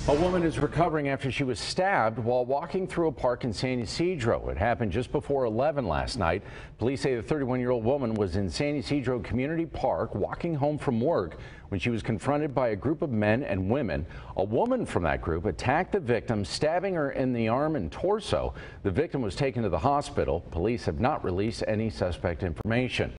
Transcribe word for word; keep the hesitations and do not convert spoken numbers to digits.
A woman is recovering after she was stabbed while walking through a park in San Ysidro. It happened just before eleven last night. Police say the thirty-one-year-old woman was in San Ysidro Community Park walking home from work when she was confronted by a group of men and women. A woman from that group attacked the victim, stabbing her in the arm and torso. The victim was taken to the hospital. Police have not released any suspect information.